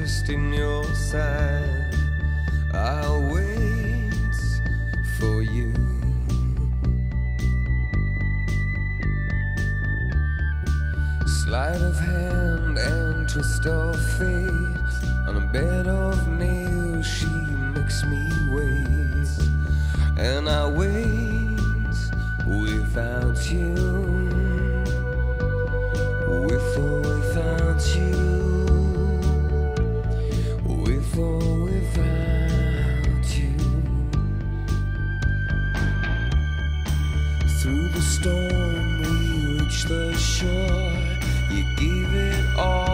interest in your side. I'll wait for you. Sleight of hand and twist of fate, on a bed of nails she makes me wait. And I wait without you, with or without you, with or without you. Through the storm we reach the shore. You gave it all.